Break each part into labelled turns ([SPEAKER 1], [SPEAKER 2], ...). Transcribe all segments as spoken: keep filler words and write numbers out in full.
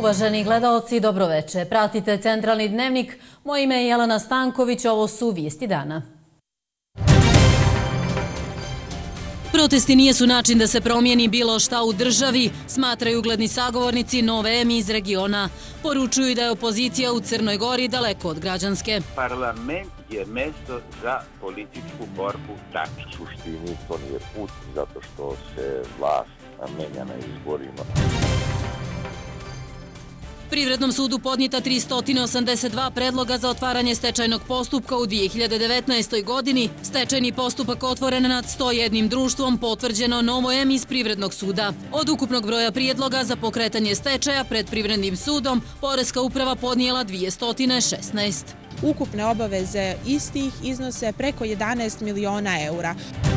[SPEAKER 1] Uvaženi gledaoci, dobroveče. Pratite Centralni dnevnik. Moje ime je Jelena Stanković, ovo su vijesti dana. Protesti nijesu način da se promijeni bilo šta u državi, smatraju ugledni sagovornici Nove M iz regiona. Poručuju da je opozicija u Crnoj Gori daleko od građanske.
[SPEAKER 2] Parlament je mesto za političku borbu, tačka.
[SPEAKER 3] U suštini to nije put, zato što se vlast menja na izborima.
[SPEAKER 1] Privrednom sudu podnijeta tristo osamdeset dva predloga za otvaranje stečajnog postupka u dvije hiljade devetnaestoj. godini. Stečajni postupak otvoren nad sto jednim društvom, potvrđeno Novo M iz Privrednog suda. Od ukupnog broja prijedloga za pokretanje stečaja pred Privrednim sudom, Poreska uprava podnijela dvjesto šesnaest.
[SPEAKER 4] Ukupne obaveze istih iznose preko jedanaest miliona eura.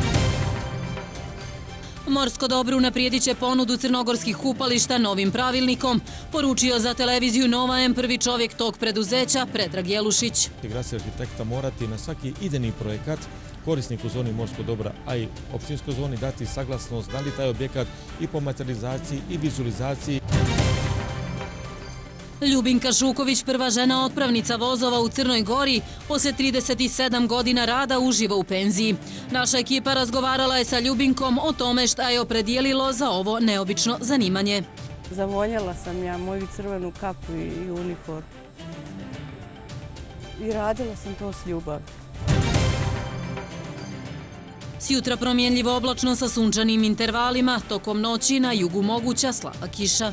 [SPEAKER 1] Morsko dobro unaprijedit će ponudu crnogorskih kupališta novim pravilnikom, poručio za televiziju Nova M prvi čovjek tog preduzeća Predrag Jelušić.
[SPEAKER 5] Gradski arhitekta morati na svaki idejni projekat korisnik u zoni morskog dobra, a i općinskoj zoni dati saglasnost da li taj objekat i po materializaciji i vizualizaciji.
[SPEAKER 1] Ljubinka Šuković, prva žena otpravnica vozova u Crnoj Gori, poslije trideset sedam godina rada uživa u penziji. Naša ekipa razgovarala je sa Ljubinkom o tome šta je opredijelilo za ovo neobično zanimanje.
[SPEAKER 6] Zavoljela sam ja moju crvenu kapu i uniformu. I radila sam to s ljubavi.
[SPEAKER 1] Sjutra promjenljivo oblačno sa sunčanim intervalima, tokom noći na jugu moguća slaba kiša.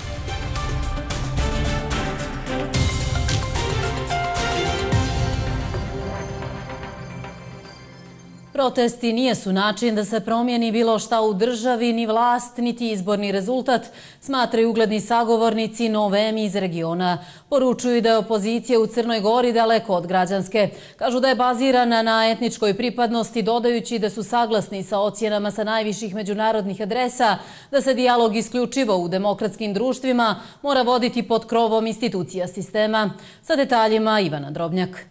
[SPEAKER 1] Protesti nijesu način da se promijeni bilo šta u državi, ni vlast, niti izborni rezultat, smatraju ugledni sagovornici Nove M iz regiona. Poručuju da je opozicija u Crnoj Gori daleko od građanske. Kažu da je bazirana na etničkoj pripadnosti, dodajući da su saglasni sa ocjenama sa najviših međunarodnih adresa, da se dijalog isključivo u demokratskim društvima mora voditi pod krovom institucija sistema. Sa detaljima Ivana Drobnjak.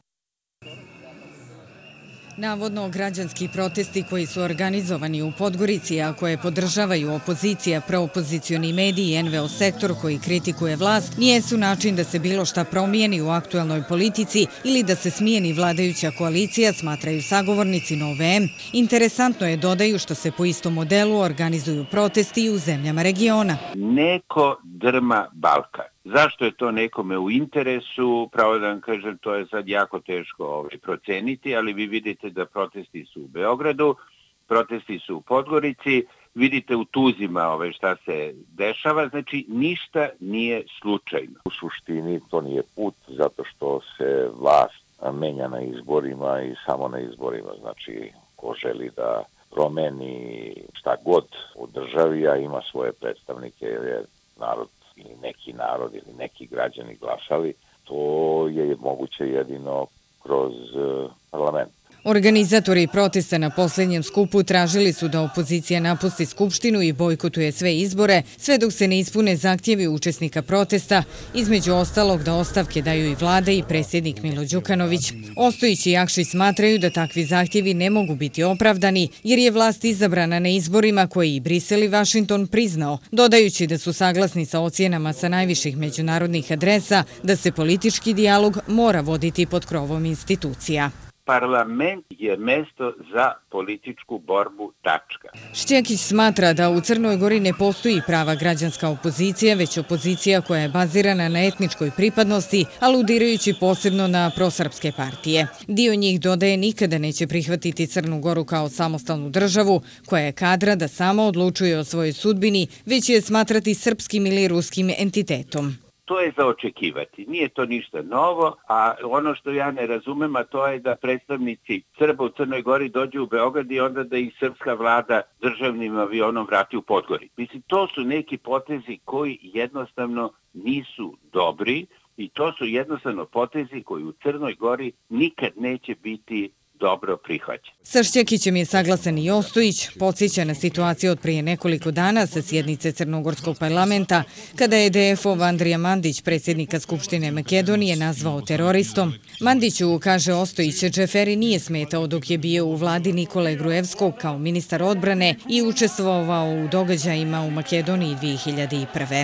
[SPEAKER 7] Navodno, građanski protesti koji su organizovani u Podgorici, a koje podržavaju opozicija, proopozicioni mediji i N V O sektor koji kritikuje vlast, nijesu način da se bilo šta promijeni u aktuelnoj politici ili da se smijeni vladajuća koalicija, smatraju sagovornici Nove M. Interesantno je, dodaju, što se po istom modelu organizuju protesti u zemljama regiona.
[SPEAKER 2] Neko drma Balkan. Zašto je to nekome u interesu, pravo da vam kažem, to je sad jako teško ovaj, proceniti, ali vi vidite da protesti su u Beogradu, protesti su u Podgorici, vidite u Tuzima ovaj, šta se dešava, znači ništa nije slučajno.
[SPEAKER 3] U suštini to nije put, zato što se vlast menja na izborima i samo na izborima, znači ko želi da promeni šta god u državi, a ima svoje predstavnike, jer je narod ili neki narod ili neki građani glasali, to je moguće jedino kroz parlament.
[SPEAKER 7] Organizatori protesta na posljednjem skupu tražili su da opozicija napusti skupštinu i bojkotuje sve izbore, sve dok se ne ispune zahtjevi učesnika protesta, između ostalog da ostavke daju i vlada i predsjednik Milo Đukanović. Ostojić i Jakšić smatraju da takvi zahtjevi ne mogu biti opravdani, jer je vlast izabrana na izborima koje i Brisel i Vašington priznao, dodajući da su saglasni sa ocjenama sa najviših međunarodnih adresa da se politički dijalog mora voditi pod krovom institucija.
[SPEAKER 2] Parlament je mesto za političku borbu, tačka.
[SPEAKER 7] Šćekić smatra da u Crnoj Gori ne postoji prava građanska opozicija, već opozicija koja je bazirana na etničkoj pripadnosti, aludirajući posebno na prosrpske partije. Dio njih, dodaje, nikada neće prihvatiti Crnu Goru kao samostalnu državu, koja je kadra da sama odlučuje o svojoj sudbini, već je smatrati srpskim ili ruskim entitetom.
[SPEAKER 2] To je za očekivati. Nije to ništa novo, a ono što ja ne razumem, a to je da predstavnici Srba u Crnoj Gori dođu u Beograd i onda da ih srpska vlada državnim avionom vrati u Podgori. Mislim, to su neki potezi koji jednostavno nisu dobri i to su jednostavno potezi koji u Crnoj Gori nikad neće biti dobro prihvaćen.
[SPEAKER 7] Sa Šćekićem je saglasan i Ostojić, podsjeća na situaciju od prije nekoliko dana sa sjednice Crnogorskog parlamenta, kada je D F-ov Andrija Mandić, predsjednika Skupštine Makedonije, nazvao teroristom. Mandiću, kaže Ostojić, Džeferi nije smetao dok je bio u vladi Nikole Gruevskog kao ministar odbrane i učestvovao u događajima u Makedoniji dvije hiljade prve.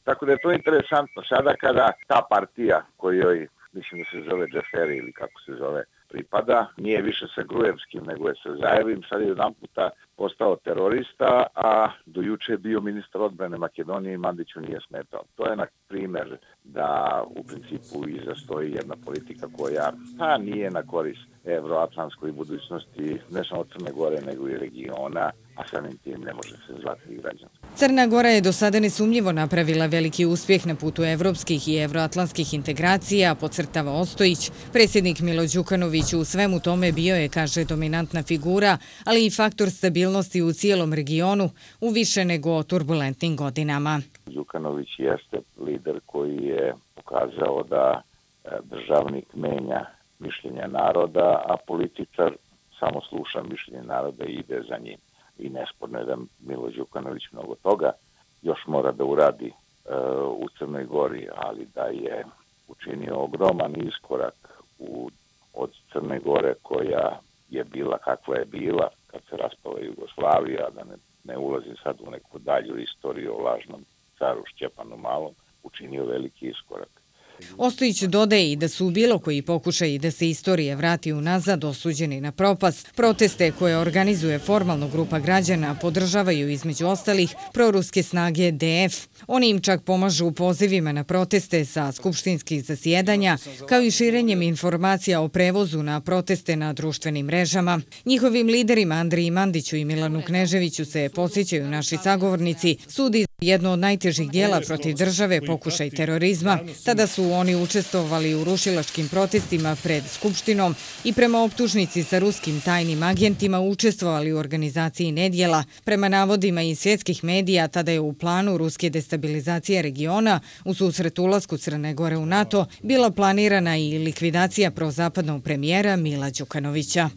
[SPEAKER 3] Tako da je to interesantno. Sada kada ta partija kojoj, mislim da se zove Džeferi ili kako se zove, pripada, nije više sa Gruevskim nego je sa Zajevim, sad je jedan puta postao terorista, a do juče je bio ministar odbrane Makedonije i Mandiću nije smetao. To je na primjer da u principu iza stoji jedna politika koja pa nije na korist evroatlantskoj budućnosti ne samo Crne Gore nego i regiona, a samim tim ne može se zvati i građansko.
[SPEAKER 7] Crna Gora je do sada nesumnjivo napravila veliki uspjeh na putu evropskih i evroatlantskih integracija, podcrtava Ostojić. Predsjednik Milo Đukanović u svemu tome bio je, kaže, dominantna figura, ali i faktor stabilnosti u cijelom regionu u više nego turbulentnim godinama.
[SPEAKER 3] Đukanović jeste lider koji je pokazao da državnik menja mišljenja naroda, a političar samo sluša mišljenje naroda i ide za njim. I nesporno je da Milo Đukanović mnogo toga još mora da uradi e, u Crnoj Gori, ali da je učinio ogroman iskorak u, od Crne Gore koja je bila kakva je bila kad se raspala Jugoslavija, da ne, ne ulazim sad u neku dalju istoriju o lažnom caru Šćepanu Malom, učinio veliki iskorak.
[SPEAKER 7] Ostojić dodaje i da su bilo koji pokušaji da se istorija vrati unazad osuđeni na propast. Proteste koje organizuje formalno grupa građana podržavaju između ostalih proruske snage D F. Oni im čak pomažu u pozivima na proteste sa skupštinskih zasjedanja, kao i širenjem informacija o prevozu na proteste na društvenim mrežama. Njihovim liderima Andriji Mandiću i Milanu Kneževiću se podsjećaju naši sagovornici, sudi jedno od najtežih dijela protiv države, pokušaj terorizma. Tada su oni učestvovali u rušilačkim protestima pred Skupštinom i prema optužnici sa ruskim tajnim agentima učestvovali u organizaciji nedjela. Prema navodima iz svjetskih medija, tada je u planu ruske destabilizacije regiona u susret ulasku Crne Gore u NATO bila planirana i likvidacija prozapadnog premijera Mila Đukanovića.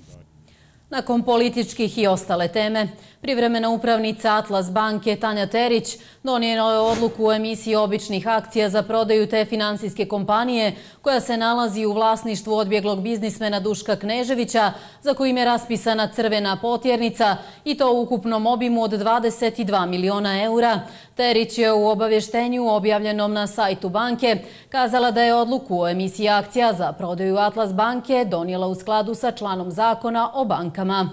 [SPEAKER 1] Nakon političkih i ostale teme, privremena upravnica Atlas banke Tanja Terić donijela je odluku o emisiji običnih akcija za prodaju te finansijske kompanije koja se nalazi u vlasništvu odbjeglog biznismena Duška Kneževića, za kojim je raspisana crvena potjernica i to u ukupnom obimu od dvadeset dva miliona eura. Terić je u obavještenju objavljenom na sajtu banke kazala da je odluku o emisiji akcija za prodaju Atlas banke donijela u skladu sa članom zakona o bankama.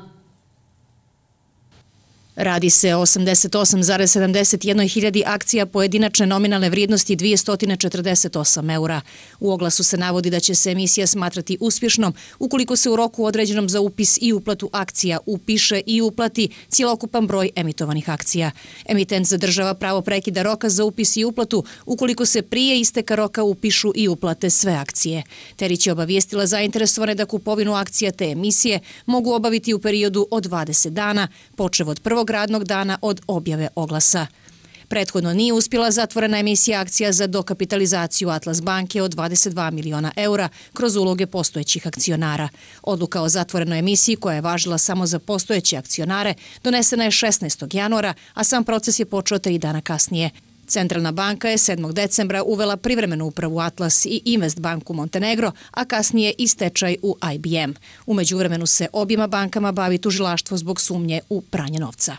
[SPEAKER 8] Radi se o osamdeset osam zarez sedamdeset jedna hiljadi akcija pojedinačne nominalne vrijednosti dvjesto četrdeset osam eura. U oglasu se navodi da će se emisija smatrati uspješnom ukoliko se u roku određenom za upis i uplatu akcija upiše i uplati cjelokupan broj emitovanih akcija. Emitent zadržava pravo prekida roka za upis i uplatu ukoliko se prije isteka roka upišu i uplate sve akcije. Terić je obavijestila zainteresovane da kupovinu akcija te emisije mogu obaviti u periodu od dvadeset dana, počev od prvog radnog dana od objave oglasa. Prethodno nije uspjela zatvorena emisija akcija za dokapitalizaciju Atlas banke od dvadeset dva miliona eura kroz uloge postojećih akcionara. Odluka o zatvorenoj emisiji, koja je važila samo za postojeće akcionare, donesena je šesnaestog januara, a sam proces je počeo tri dana kasnije. Centralna banka je sedmog decembra uvela privremenu upravu Atlas i Invest banku Montenegro, a kasnije i stečaj u I B M. U međuvremenu se objema bankama bavi tužilaštvo zbog sumnje u pranje novca.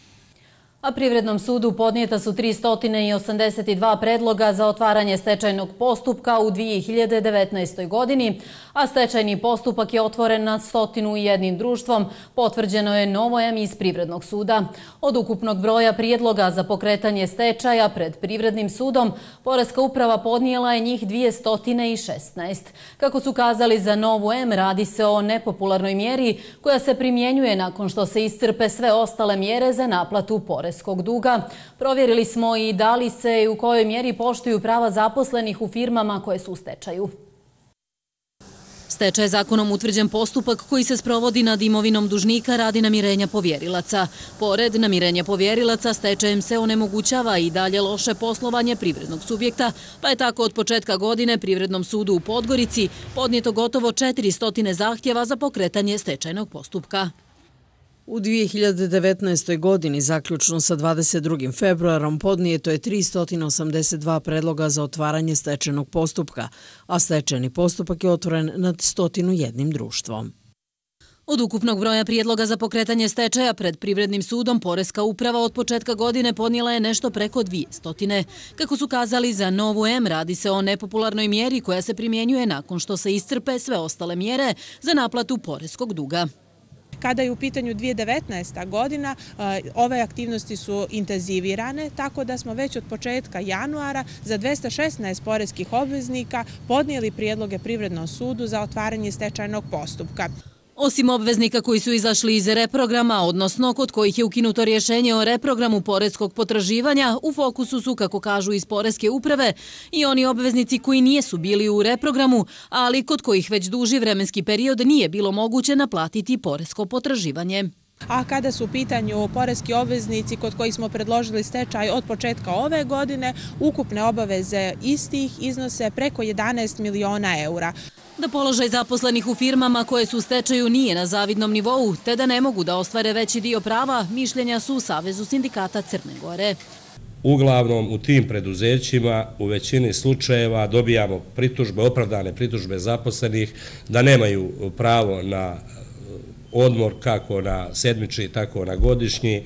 [SPEAKER 1] A Privrednom sudu podnijeta su tristo osamdeset dva predloga za otvaranje stečajnog postupka u dvije hiljade devetnaestoj godini, a stečajni postupak je otvoren nad stotinu i jednim društvom, potvrđeno je novojem iz Privrednog suda. Od ukupnog broja prijedloga za pokretanje stečaja pred Privrednim sudom, Poreska uprava podnijela je njih dvjesto šesnaest. Kako su kazali za Novu M, radi se o nepopularnoj mjeri koja se primjenjuje nakon što se iscrpe sve ostale mjere za naplatu poreskog duga. Provjerili smo i da li se i u kojoj mjeri poštuju prava zaposlenih u firmama koje su u stečaju. Stečaj je zakonom utvrđen postupak koji se sprovodi nad imovinom dužnika radi namirenja povjerilaca. Pored namirenja povjerilaca, stečajem se onemogućava i dalje loše poslovanje privrednog subjekta, pa je tako od početka godine Privrednom sudu u Podgorici podnijeto gotovo četiristo zahtjeva za pokretanje stečajnog postupka.
[SPEAKER 9] U dvije hiljade devetnaestoj godini, zaključno sa dvadeset drugim februarom, podnijeto je tristo osamdeset dva predloga za otvaranje stečajnog postupka, a stečajni postupak je otvoren nad stotinu jednim društvom.
[SPEAKER 1] Od ukupnog broja prijedloga za pokretanje stečaja pred Privrednim sudom, Poreska uprava od početka godine podnijela je nešto preko dvije stotine. Kako su kazali za Novu M, radi se o nepopularnoj mjeri koja se primjenjuje nakon što se iscrpe sve ostale mjere za naplatu poreskog duga.
[SPEAKER 4] Kada je u pitanju dvije hiljade devetnaesta. godina, ove aktivnosti su intenzivirane, tako da smo već od početka januara za dvesta šesnaest poreskih obveznika podnijeli prijedloge Privrednom sudu za otvaranje stečajnog postupka.
[SPEAKER 1] Osim obveznika koji su izašli iz reprograma, odnosno kod kojih je ukinuto rješenje o reprogramu poreskog potraživanja, u fokusu su, kako kažu iz Poreske uprave, i oni obveznici koji nijesu bili u reprogramu, ali kod kojih već duži vremenski period nije bilo moguće naplatiti poresko potraživanje.
[SPEAKER 4] A kada su u pitanju poreski obveznici kod kojih smo predložili stečaj od početka ove godine, ukupne obaveze istih iznose preko jedanaest miliona eura.
[SPEAKER 1] Da položaj zaposlenih u firmama koje su u stečaju nije na zavidnom nivou, te da ne mogu da ostvare veći dio prava, mišljenja su u Savezu sindikata Crne Gore.
[SPEAKER 10] Uglavnom u tim preduzećima u većini slučajeva dobijamo pritužbe, opravdane pritužbe zaposlenih da nemaju pravo na odmor kako na sedmični, tako na godišnji,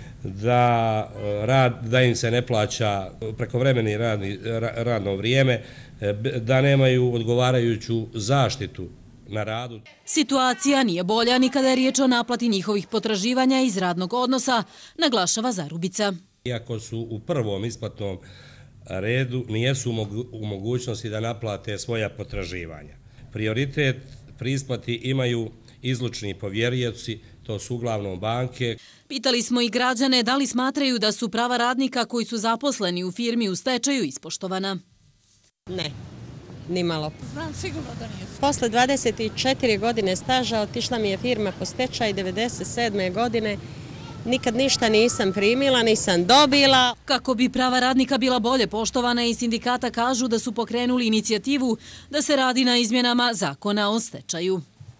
[SPEAKER 10] da, rad, da im se ne plaća prekovremeni radni, radno vrijeme, da nemaju odgovarajuću zaštitu na radu.
[SPEAKER 1] Situacija nije bolja ni kada je riječ o naplati njihovih potraživanja iz radnog odnosa, naglašava Zarubica.
[SPEAKER 10] Iako su u prvom isplatnom redu, nijesu u mogućnosti da naplate svoja potraživanja. Prioritet pri isplati imaju izlučni povjerioci, to su uglavnom banke.
[SPEAKER 1] Pitali smo i građane da li smatraju da su prava radnika koji su zaposleni u firmi u stečaju ispoštovana.
[SPEAKER 11] Ne, nimalo.
[SPEAKER 12] Znam sigurno da nije.
[SPEAKER 11] Posle dvadeset četiri godine staža otišla mi je firma po stečaj devedeset sedme. godine. Nikad ništa nisam primila, nisam dobila.
[SPEAKER 1] Kako bi prava radnika bila bolje poštovana, i sindikata kažu da su pokrenuli inicijativu da se radi na izmjenama zakona o stečaju.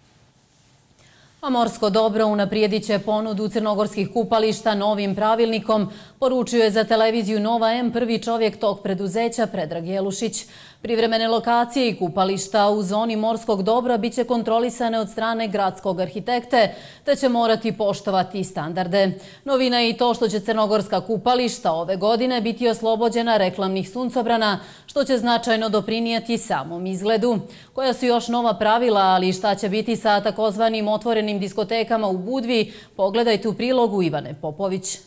[SPEAKER 1] A morsko dobro unaprijedit će ponudu crnogorskih kupališta novim pravilnikom, poručio je za televiziju Nova M prvi čovjek tog preduzeća Predrag Jelušić. Privremene lokacije i kupališta u zoni morskog dobra biće kontrolisane od strane gradskog arhitekte, te će morati poštovati standarde. Novina je i to što će crnogorska kupališta ove godine biti oslobođena reklamnih suncobrana, što će značajno doprinijeti samom izgledu. Koja su još nova pravila, ali šta će biti sa takozvanim otvorenim diskotekama u Budvi, pogledajte u prilogu Ivane Popović.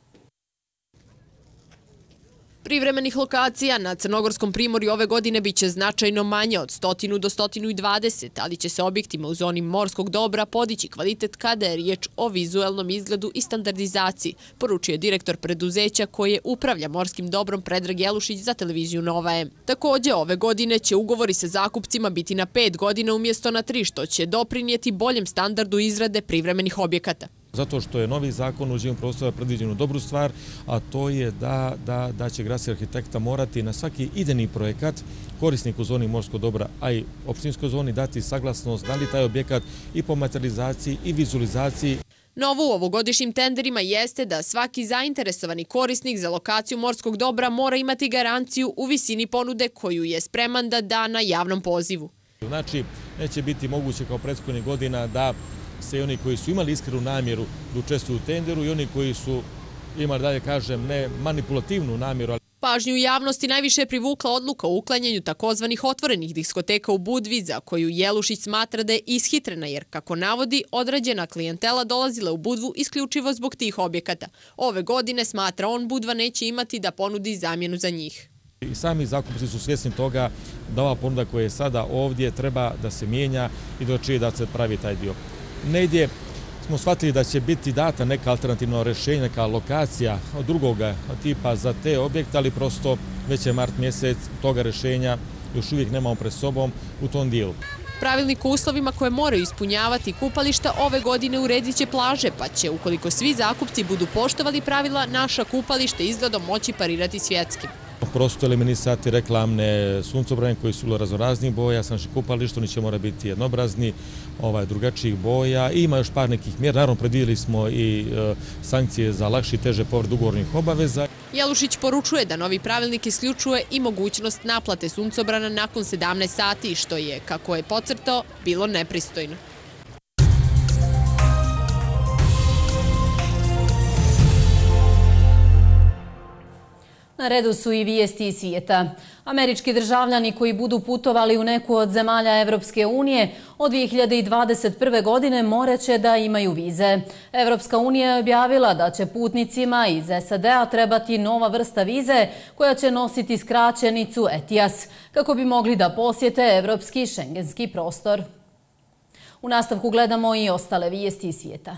[SPEAKER 13] Privremenih lokacija na Crnogorskom primorju ove godine biće značajno manje od stotinu do stotinu i dvadeset, ali će se objektima u zoni morskog dobra podići kvalitet kada je riječ o vizuelnom izgledu i standardizaciji, poručuje direktor preduzeća koje upravlja morskim dobrom Predrag Jelušić za televiziju Nova M. Također, ove godine će ugovori sa zakupcima biti na pet godina umjesto na tri, što će doprinijeti boljem standardu izrade privremenih objekata.
[SPEAKER 5] Zato što je novi zakon o uređenju prostora predviđenu dobru stvar, a to je da, da, da će gradski arhitekta morati na svaki idejni projekat korisnik u zoni morskog dobra, a i opštinskoj zoni dati saglasnost da li taj objekat i po materializaciji i vizualizaciji.
[SPEAKER 13] Novo u ovogodišnjim tenderima jeste da svaki zainteresovani korisnik za lokaciju morskog dobra mora imati garanciju u visini ponude koju je spreman da da na javnom pozivu.
[SPEAKER 5] Znači, neće biti moguće kao prethodnih godina da se i oni koji su imali iskrenu namjeru da učestvuju u tenderu i oni koji su imali, dalje kažem, ne manipulativnu namjeru.
[SPEAKER 13] Pažnju javnosti najviše je privukla odluka o uklanjanju takozvanih otvorenih diskoteka u Budvi, za koju Jelušić smatra da je ishitrena, jer, kako navodi, određena klijentela dolazila u Budvu isključivo zbog tih objekata. Ove godine, smatra on, Budva neće imati da ponudi zamjenu za njih.
[SPEAKER 5] I sami zakupci su svjesni toga da ova ponuda koja je sada ovdje treba da se mijenja i da čije da se pravi taj dio. Negdje smo shvatili da će biti data neka alternativna rješenja, neka lokacija od drugoga tipa za te objekte, ali prosto već je mart mjesec, toga rješenja još uvijek nemamo pred sobom u tom dijelu.
[SPEAKER 13] Pravilnik o uslovima koje moraju ispunjavati kupališta ove godine uredit će plaže, pa će, ukoliko svi zakupci budu poštovali pravila, naša kupalište izgledom moći parirati svjetskim.
[SPEAKER 5] Prosto eliminisati reklamne suncobrane koji su raznoraznih boja, sa naših kupališta, oni će mora biti jednobrazni, ovaj, drugačijih boja i ima još par nekih mjera. Naravno, predvidjeli smo i e, sankcije za lakši i teže povredu ugovornih obaveza.
[SPEAKER 13] Jelušić poručuje da novi pravilnik isključuje i mogućnost naplate suncobrana nakon sedamnaest sati, što je, kako je podcrtao, bilo nepristojno.
[SPEAKER 1] Na redu su i vijesti iz svijeta. Američki državljani koji budu putovali u neku od zemalja Evropske unije od dvije hiljade dvadeset prve. godine moraće da imaju vize. Evropska unija je objavila da će putnicima iz S A D-a trebati nova vrsta vize koja će nositi skraćenicu E T I A S kako bi mogli da posjete evropski šengenski prostor. U nastavku gledamo i ostale vijesti iz svijeta.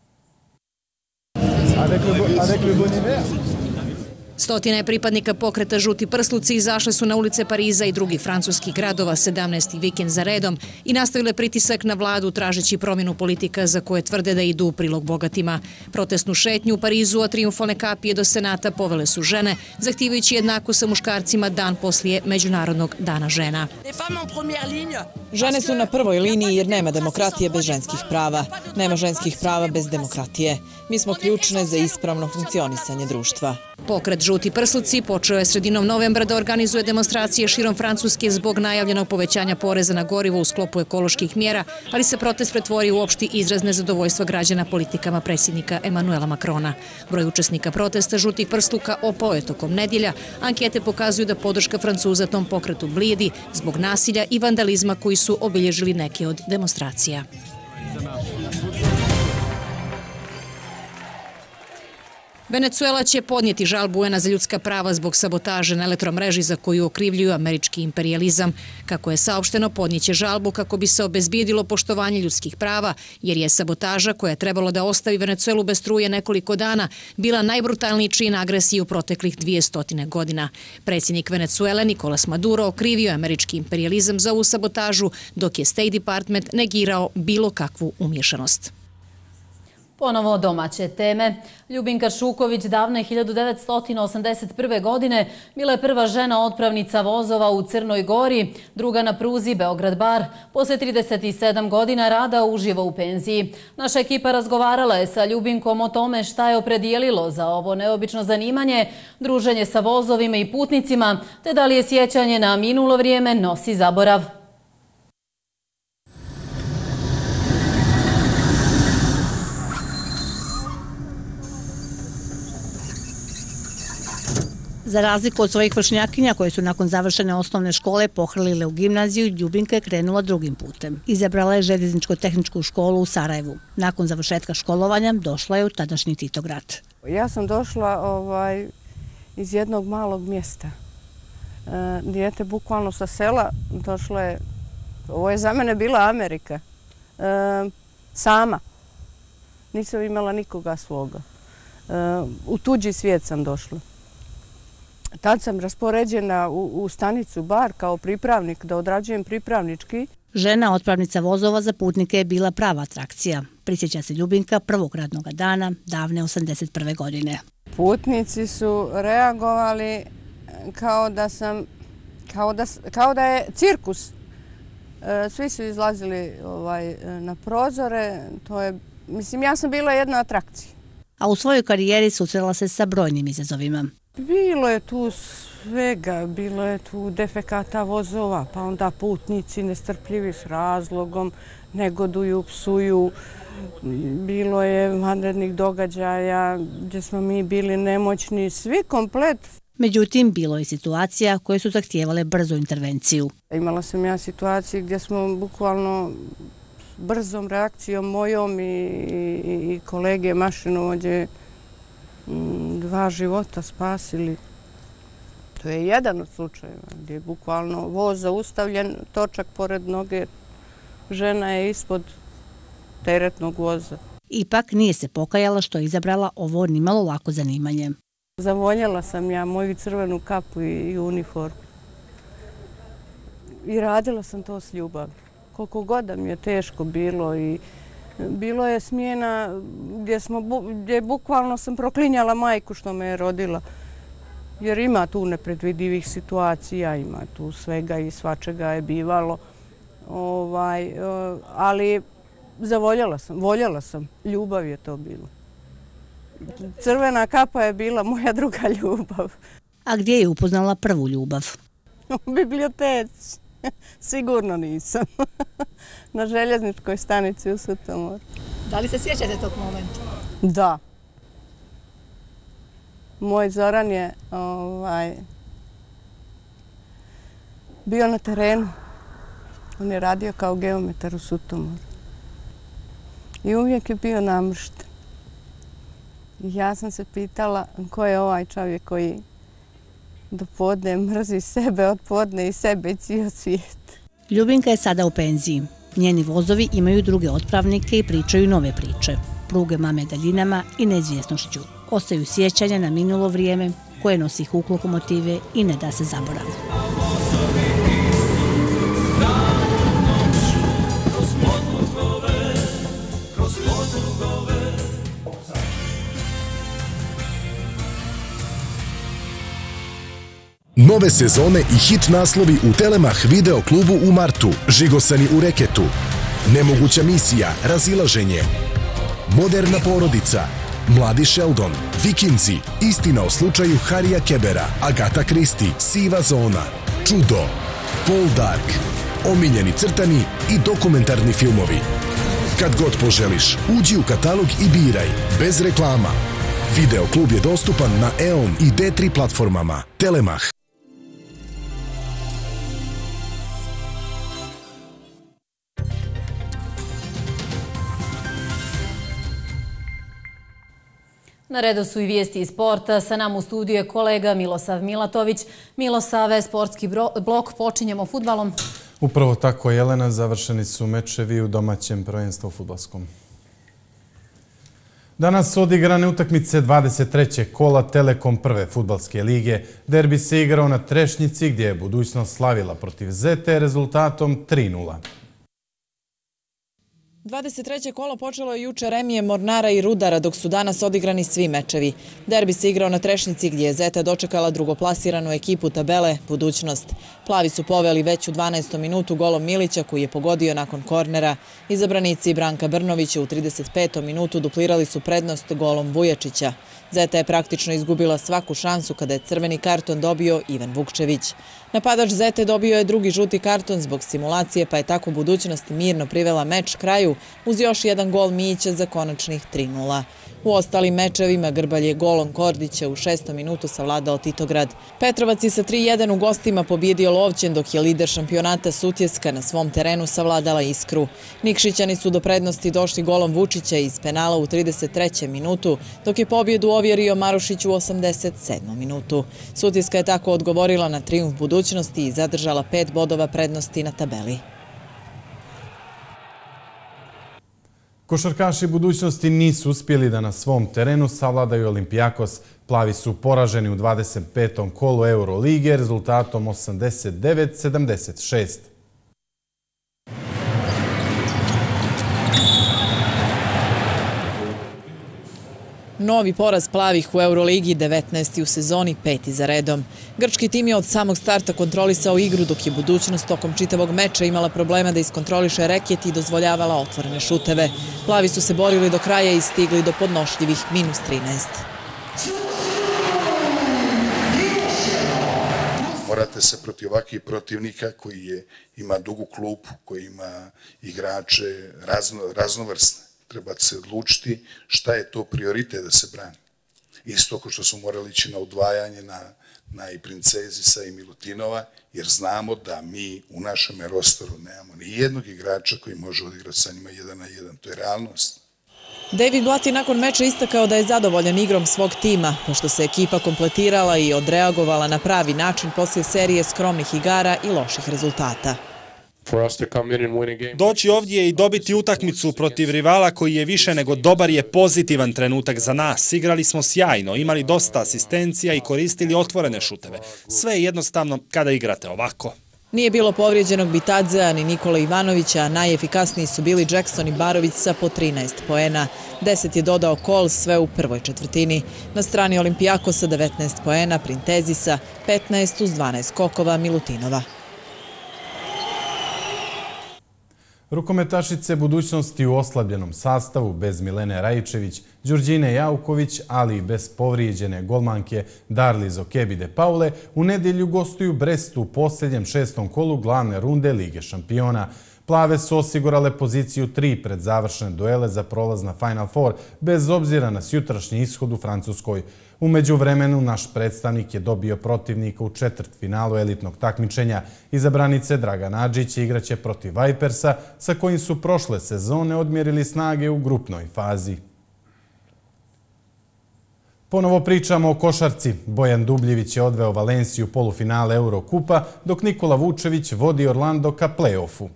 [SPEAKER 8] Stotine pripadnika pokreta Žuti prsluci izašle su na ulice Pariza i drugih francuskih gradova sedamnaesti vikend za redom i nastavile pritisak na vladu tražeći promjenu politika za koje tvrde da idu u prilog bogatima. Protestnu šetnju u Parizu od triumfalne kapije do Senata povele su žene, zahtivajući jednako sa muškarcima dan poslije Međunarodnog dana žena.
[SPEAKER 12] Žene su na prvoj liniji jer nema demokratije bez ženskih prava. Nema ženskih prava bez demokratije. Mi smo ključne za ispravno funkcionisanje društva.
[SPEAKER 8] Pokret Žuti prsluci počeo je sredinom novembra da organizuje demonstracije širom Francuske zbog najavljenog povećanja poreza na gorivo u sklopu ekoloških mjera, ali se protest pretvorio u opšti izraz nezadovoljstva građana politikama predsjednika Emanuela Macrona. Broj učesnika protesta Žutih prsluka opao je tokom nedjelja. Ankete pokazuju da podrška Francuza tom pokretu blijedi zbog nasilja i vandalizma koji su obilježili neke od demonstracija. Venecuela će podnijeti žalbu U N-a za ljudska prava zbog sabotaže na elektromreži za koju okrivljuju američki imperijalizam. Kako je saopšteno, podnijeće žalbu kako bi se obezbijedilo poštovanje ljudskih prava, jer je sabotaža koja je trebalo da ostavi Venecuelu bez struje nekoliko dana bila najbrutalniji čin agresije u proteklih dvjesto godina. Predsjednik Venecuele Nicolas Maduro okrivio je američki imperijalizam za ovu sabotažu, dok je State Department negirao bilo kakvu umješanost.
[SPEAKER 1] Ponovo domaće teme. Ljubinka Šuković davne hiljadu devetsto osamdeset prve. godine bila je prva žena otpravnica vozova u Crnoj Gori, druga na pruzi Beograd-Bar. Posle trideset sedam godina rada uživa u penziji. Naša ekipa razgovarala je sa Ljubinkom o tome šta je opredijelilo za ovo neobično zanimanje, druženje sa vozovima i putnicima, te da li je sjećanje na minulo vrijeme nosi zaborav.
[SPEAKER 14] Za razliku od svojih vršnjakinja koje su nakon završene osnovne škole pohrlile u gimnaziju, Ljubinka je krenula drugim putem. Izabrala je željezničko-tehničku školu u Sarajevu. Nakon završetka školovanja došla je u tadašnji Titograd.
[SPEAKER 6] Ja sam došla ovaj, iz jednog malog mjesta. E, dijete bukvalno sa sela došla je, ovo je za mene bila Amerika, e, sama. Nisam imala nikoga svoga. E, u tuđi svijet sam došla. Tad sam raspoređena u, u stanicu Bar kao pripravnik, da odrađujem pripravnički.
[SPEAKER 14] Žena otpravnica vozova za putnike je bila prava atrakcija. Prisjeća se Ljubinka prvog radnog dana davne osamdeset prve. godine.
[SPEAKER 6] Putnici su reagovali kao da sam, kao da, kao da je cirkus. E, svi su izlazili ovaj, na prozore. To je, mislim, ja sam bila jedna atrakcija.
[SPEAKER 14] A u svojoj karijeri susrela se sa brojnim izazovima.
[SPEAKER 6] Bilo je tu svega, bilo je tu defekata vozova, pa onda putnici nestrpljivi s razlogom, negoduju, psuju. Bilo je vanrednih događaja gdje smo mi bili nemoćni, svi komplet.
[SPEAKER 14] Međutim, bilo je situacija koje su zahtijevale brzu intervenciju.
[SPEAKER 6] Imala sam ja situacije gdje smo bukvalno brzom reakcijom mojom i, i, i kolege mašinovođe dva života spasili. To je jedan od slučajeva gdje je bukvalno voz zaustavljen, točak pored noge, žena je ispod teretnog voza.
[SPEAKER 14] Ipak nije se pokajala što je izabrala ovo nimalo lako zanimanje.
[SPEAKER 6] Zavoljela sam ja moju crvenu kapu i uniformu. I radila sam to s ljubavi. Koliko god da mi je teško bilo i bilo je smjena gdje, smo, gdje bukvalno sam proklinjala majku što me je rodila. Jer ima tu nepredvidivih situacija, ima tu svega i svačega je bivalo. Ovaj, ali zavoljela sam, voljela sam. Ljubav je to bilo. Crvena kapa je bila moja druga ljubav.
[SPEAKER 14] A gdje je upoznala prvu ljubav?
[SPEAKER 6] U biblioteci. Sigurno nisam. Na željezničkoj stanici u Sutomoru.
[SPEAKER 14] Da li se sjećate tog momenta?
[SPEAKER 6] Da. Moj Zoran je bio na terenu. On je radio kao geometar u Sutomoru. I uvijek je bio namršten. Ja sam se pitala ko je ovaj čovjek koji do podne mrzi sebe, od podne i sebe i cijel svijet.
[SPEAKER 14] Ljubinka je sada u penziji. Njeni vozovi imaju druge otpravnike i pričaju nove priče. Pruge mame daljinama i neizvjesnošću. Ostaju sjećanja na minulo vrijeme koje nosi huk lokomotive i ne da se zaboraviti.
[SPEAKER 15] Nove sezone i hit naslovi u Telemach video klubu u martu, Žigosani u reketu, Nemoguća misija, Razilaženje, Moderna porodica, Mladi Sheldon, Vikinzi, Istina o slučaju Harija Kebera, Agata Christie, Siva zona, Čudo, Paul Dark, omiljeni crtani i dokumentarni filmovi. Kad god poželiš, uđi u katalog i biraj, bez reklama. Video klub je dostupan na E O N i D tri platformama. Telemach.
[SPEAKER 1] Na redu su i vijesti iz sporta. Sa nam u studiju je kolega Milosav Milatović. Milosave, sportski blok, počinjemo fudbalom.
[SPEAKER 16] Upravo tako, Jelena, završeni su mečevi u domaćem prvenstvu fudbalskom. Danas su odigrane utakmice dvadeset trećeg kola Telekom prve fudbalske lige. Derbi se igrao na Trešnjici gdje je Budućnost slavila protiv Zete rezultatom tri nula.
[SPEAKER 12] dvadeset treće kolo počelo je juče remijem Mornara i Rudara, dok su danas odigrani svi mečevi. Derbi se igrao na Trešnjici gdje je Zeta dočekala drugoplasiranu ekipu tabele Budućnost. Plavi su poveli već u dvanaestom minutu golom Milića koji je pogodio nakon kornera. Izabranici Branka Brnovića u trideset petom minutu duplirali su prednost golom Vujačića. Zeta je praktično izgubila svaku šansu kada je crveni karton dobio Ivan Vukčević. Napadač Zete dobio je drugi žuti karton zbog simulacije, pa je tako Budućnost mirno privela meč kraju uz još jedan gol Mijića za konačnih tri nula. U ostalim mečevima Grbalj je golom Kordića u šestom minutu savladao Titograd. Petrovac je sa tri jedan u gostima pobjedio Lovćen, dok je lider šampionata Sutjeska na svom terenu savladala Iskru. Nikšićani su do prednosti došli golom Vučića iz penala u trideset trećem minutu, dok je pobjedu ovjerio Marušić u osamdeset sedmom minutu. Sutjeska je tako odgovorila na trijumf Budućnosti i zadržala pet bodova prednosti na tabeli.
[SPEAKER 16] Košarkaši Budućnosti nisu uspjeli da na svom terenu savladaju Olimpijakos. Plavi su poraženi u dvadeset petom kolu Eurolige rezultatom osamdeset devet sedamdeset šest.
[SPEAKER 12] Novi poraz plavih u Euroligi, devetnaesti u sezoni, peti za redom. Grčki tim je od samog starta kontrolisao igru, dok je Budućnost tokom čitavog meča imala problema da iskontroliše reket i dozvoljavala otvorene šuteve. Plavi su se borili do kraja i stigli do podnošljivih minus trinaest.
[SPEAKER 17] Morate se protiv ovakvih protivnika koji je, ima dugu klupu, koji ima igrače razno, raznovrsne. Treba se odlučiti šta je to prioritet da se brani. Isto kao što smo morali ići na udvajanje na, na i Princezisa i Milutinova, jer znamo da mi u našem rosteru nemamo ni jednog igrača koji može odigrati sa njima jedan na jedan. To je realnost.
[SPEAKER 12] David Blatt je nakon meča istakao da je zadovoljan igrom svog tima, pošto se ekipa kompletirala i odreagovala na pravi način poslije serije skromnih igara i loših rezultata.
[SPEAKER 18] Doći ovdje i dobiti utakmicu protiv rivala koji je više nego dobar je pozitivan trenutak za nas. Igrali smo sjajno, imali dosta asistencija i koristili otvorene šuteve. Sve je jednostavno kada igrate ovako.
[SPEAKER 12] Nije bilo povrijeđenog Bitadzea ni Nikola Ivanovića, a najefikasniji su bili Jackson i Barović sa po trinaest poena. deset je dodao Kol, sve u prvoj četvrtini. Na strani Olimpijakosa devetnaest poena, Printezisa, petnaest uz dvanaest skokova Milutinova.
[SPEAKER 16] Rukometašice Budućnosti u oslabljenom sastavu bez Milene Rajičević, Đurđine Jauković, ali i bez povrijeđene golmanke Darli Zokebi de Paule u nedjelju gostuju Brestu u posljednjem šestom kolu glavne runde Lige šampiona. Plave su osigurale poziciju tri pred završene duele za prolaz na Final Four, bez obzira na sjutrašnji ishod u Francuskoj. U međuvremenu, naš predstavnik je dobio protivnika u četvrtfinalu elitnog takmičenja. Iza branice Dragan Adžić igraće protiv Vipersa, sa kojim su prošle sezone odmjerili snage u grupnoj fazi. Ponovo pričamo o košarci. Bojan Dubljević je odveo Valenciju u polufinale Eurokupa, dok Nikola Vučević vodi Orlando ka play-offu.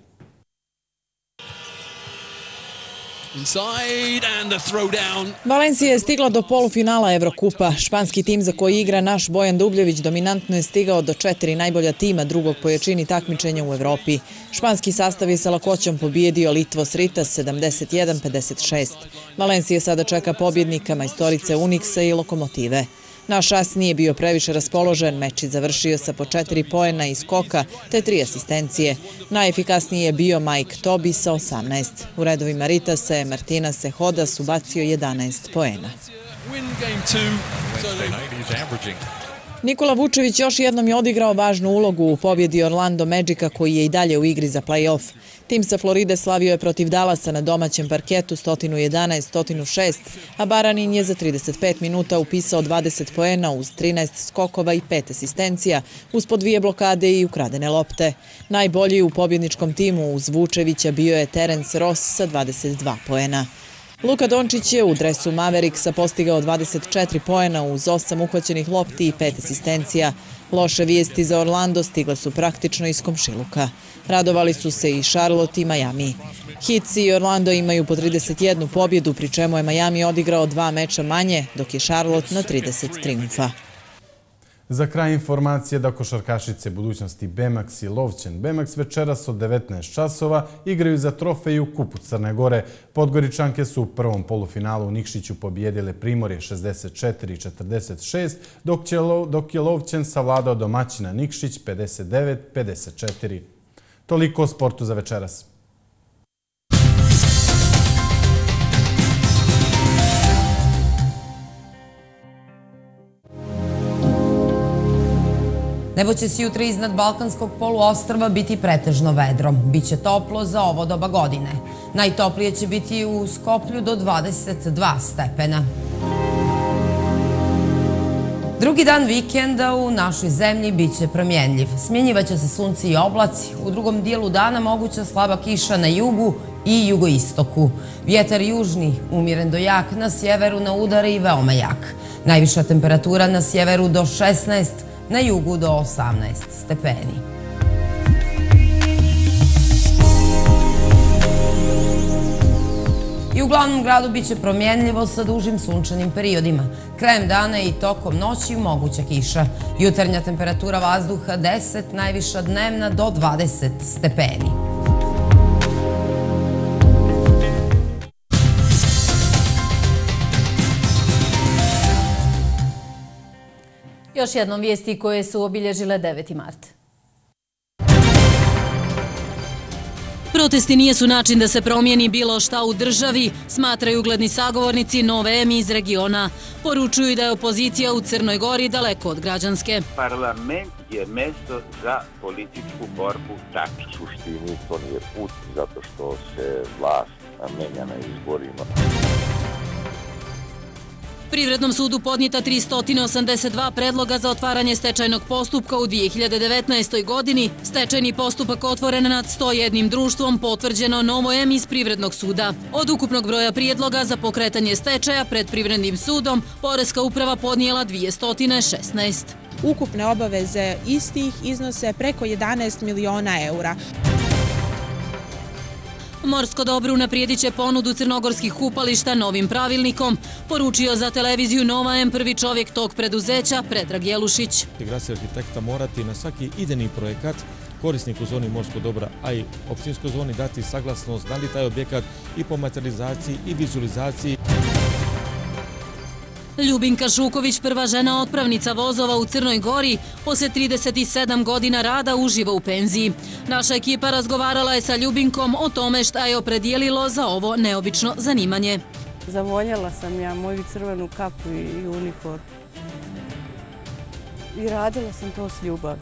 [SPEAKER 12] Valencija je stigla do polufinala Evrokupa. Španski tim za koji igra naš Bojan Dubljević dominantno je stigao do četiri najbolja tima drugog po jačini takmičenja u Evropi. Španski sastav je sa lakoćom pobijedio Litvos Ritas sedamdeset jedan pedeset šest. Valencija sada čeka pobjednika majstorice Uniksa i Lokomotive. Naš as nije bio previše raspoložen, meč je završio sa po četiri poena iz skoka te tri asistencije. Najefikasniji je bio Mike Tobi sa osamnaest. U redovima Ritasa je Martina Sehodas ubacio jedanaest poena. Nikola Vučević još jednom je odigrao važnu ulogu u pobjedi Orlando Magica koji je i dalje u igri za play-off. Tim sa Floride slavio je protiv Dallasa na domaćem parketu sto jedanaest sto šest, a Baranin je za trideset pet minuta upisao dvadeset poena uz trinaest skokova i pet asistencija, uz po dvije blokade i ukradene lopte. Najbolji u pobjedničkom timu uz Vučevića bio je Terence Ross sa dvadeset dva poena. Luka Dončić je u dresu Mavericksa postigao dvadeset četiri poena uz osam uhvaćenih lopti i pet asistencija. Loše vijesti za Orlando stigle su praktično iz komšiluka. Radovali su se i Charlotte i Miami. Heat i Orlando imaju po trideset jednu pobjedu, pri čemu je Miami odigrao dva meča manje, dok je Charlotte na trideset triumfa.
[SPEAKER 16] Za kraj informacije da košarkašice budućnosti Bemax i Lovćen Bemax večeras od devetnaest časova igraju za trofej u Kupu Crne Gore. Podgoričanke su u prvom polufinalu u Nikšiću pobijedile Primorje šezdeset četiri četrdeset šest, dok, dok je Lovćen savladao domaćina Nikšić pedeset devet pedeset četiri. Toliko o sportu za večeras.
[SPEAKER 19] Nebo će se jutra iznad Balkanskog poluostrva biti pretežno vedro. Biće toplo za ovo doba godine. Najtoplije će biti u Skoplju do dvadeset dva stepena. Drugi dan vikenda u našoj zemlji biće promjenljiv. Smjenjivaće se sunce i oblaci. U drugom dijelu dana moguća slaba kiša na jugu i jugoistoku. Vjetar južni, umjeren do jak, na sjeveru na udare i veoma jak. Najviša temperatura na sjeveru do šesnaest, na jugu do osamnaest stepeni. I u glavnom gradu biće promjenljivo sa dužim sunčanim periodima. Krajem dana i tokom noći moguća kiša. Jutarnja temperatura vazduha deset, najviša dnevna do dvadeset stepeni.
[SPEAKER 1] Još jednom vijesti koje su obilježile deveti mart.
[SPEAKER 13] Protesti nijesu način da se promijeni bilo šta u državi, smatraju ugledni sagovornici Nove M iz regiona. Poručuju da je opozicija u Crnoj Gori daleko od građanske.
[SPEAKER 2] Parlament je mesto za političku borbu, tačno.
[SPEAKER 3] U suštini to nije put, zato što se vlast menja na izborima.
[SPEAKER 13] Privrednom sudu podnijeta tristo osamdeset dva predloga za otvaranje stečajnog postupka u dvije hiljade devetnaestoj. godini. Stečajni postupak otvoren nad sto jednim društvom potvrđeno Novo M iz Privrednog suda. Od ukupnog broja prijedloga za pokretanje stečaja pred Privrednim sudom, Poreska uprava podnijela dvjesto šesnaest.
[SPEAKER 4] Ukupne obaveze istih iznose preko jedanaest miliona eura.
[SPEAKER 13] Morsko dobro unaprijedit će ponudu crnogorskih kupališta novim pravilnikom, poručio za televiziju Nova M prvi čovjek tog preduzeća Predrag Jelušić.
[SPEAKER 5] Gradski arhitekta morati na svaki idejni projekat korisnik u zoni morskog dobra, a i općinskoj zoni dati saglasnost da li taj objekat i po materializaciji i vizualizaciji.
[SPEAKER 13] Ljubinka Šuković, prva žena otpravnica vozova u Crnoj Gori, poslije trideset sedam godina rada uživa u penziji. Naša ekipa razgovarala je sa Ljubinkom o tome šta je opredijelilo za ovo neobično zanimanje.
[SPEAKER 6] Zavoljela sam ja moju crvenu kapu i uniformu. I radila sam to s ljubavi.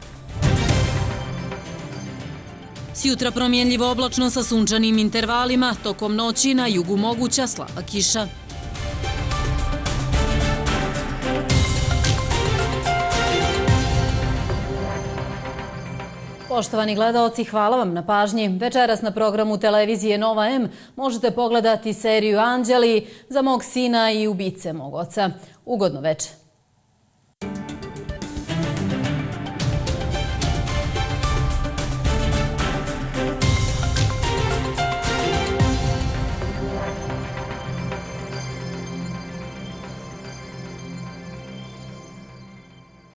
[SPEAKER 13] Sjutra promjenljivo oblačno sa sunčanim intervalima, tokom noći na jugu moguća slaba kiša.
[SPEAKER 1] Poštovani gledaoci, hvala vam na pažnji. Večeras na programu televizije Nova M možete pogledati seriju Anđeli, Za mog sina i Ubice mog oca. Ugodno večer.